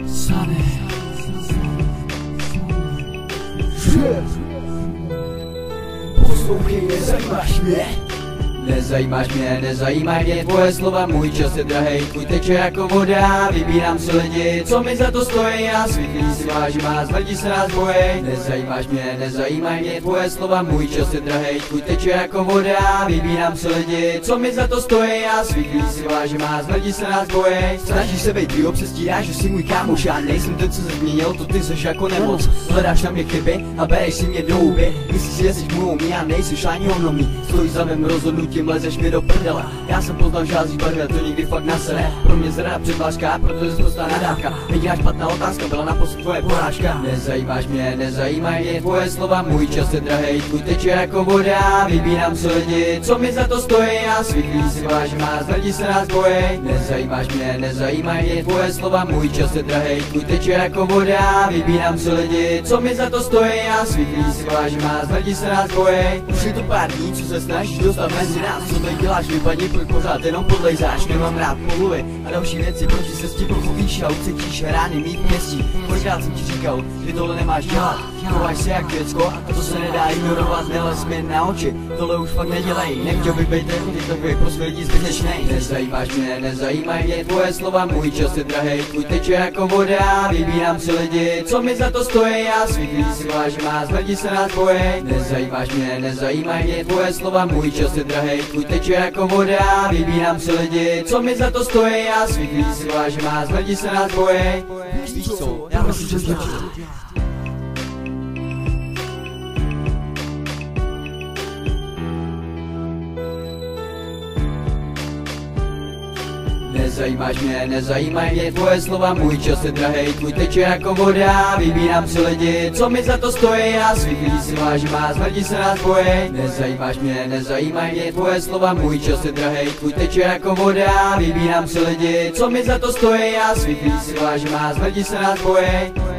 Poslouchej, nezajímáš mě? Nezajímají mě tvoje slova, můj čas je drahej, tvůj teče jako voda, vybírám si lidi, co mi za to stojí, já svých lidí si vážím a smrti se nás bojej. Nezajímají mě tvoje slova, můj čas je drahej, tvůj teče jako voda, vybírám si lidi, co mi za to stojí, já svých lidí si vážím a smrti se nás bojej. Snažíš se být výho, přestíráš, že jsi můj kámoš, já nejsem ten, co se změnil, to ty seš jako nemoc, hledáš na mě chyby a bereš si mě do huby, myslíš si, že jsi můj já nejseš ani honomý, stojíš za mým rozhodnutím, lezeš mi do prdele. Já jsem poznal žádný barvě, to nikdy fakt nasere. Pro mě zrada předvážka, protože jsi prostá nadávka. Jediná špatná otázka byla naposled tvoje porážka. Nezajímají mě tvoje slova, můj čas je drahej, tvůj teče jako voda, vybírám si lidi, co mi za to stojí, já svých lidí si vážím a smrti se nás bojej. Nezajímají mě tvoje slova, můj čas je drahej, tvůj teče jako voda, vybírám si lidi, co mi za to stojí, já svých lidí si vážím a smrti se nás bojej. Už je to pár dní, co se snažíš dostat mezi nás, co tady děláš, vypadni, proč pořád jenom podlejzáš, nemám rád pomluvy a další věci, proti se s tím pochovíš a ucítíš rány mít městí. Kolikrát jsem ti říkal, že tohle nemáš dělat, chováš se jak děcko a to se nedá ignorovat, nelez mi na oči, tohle už fakt nedělej, nechtěl bych být ten, ty takový prostě lidí zbytečnej. Nezajímají mě tvoje slova, můj čas je drahej, tvůj teče jako voda, vybírám si lidi, co mi za to stojí, já svých lidí si vážím a smrti se nás bojej. Nezajímají mě tvoje slova, můj čas je drahej, tvůj teče jako voda, vybírám si lidi, co mi za to stojí, já svých lidí si vážím a smrti se nás bojej. Víš co, já myslím, že stačí. Nezajímají mě tvoje slova, můj čas je drahej, tvůj teče jako voda, vybírám si lidi, co mi za to stojí, já svých lidí si vážím a smrti se nás bojej. Nezajímají mě tvoje slova, můj čas je drahej, tvůj teče jako voda, vybírám si lidi, co mi za to stojí, já svých lidí si vážím a smrti se nás bojej.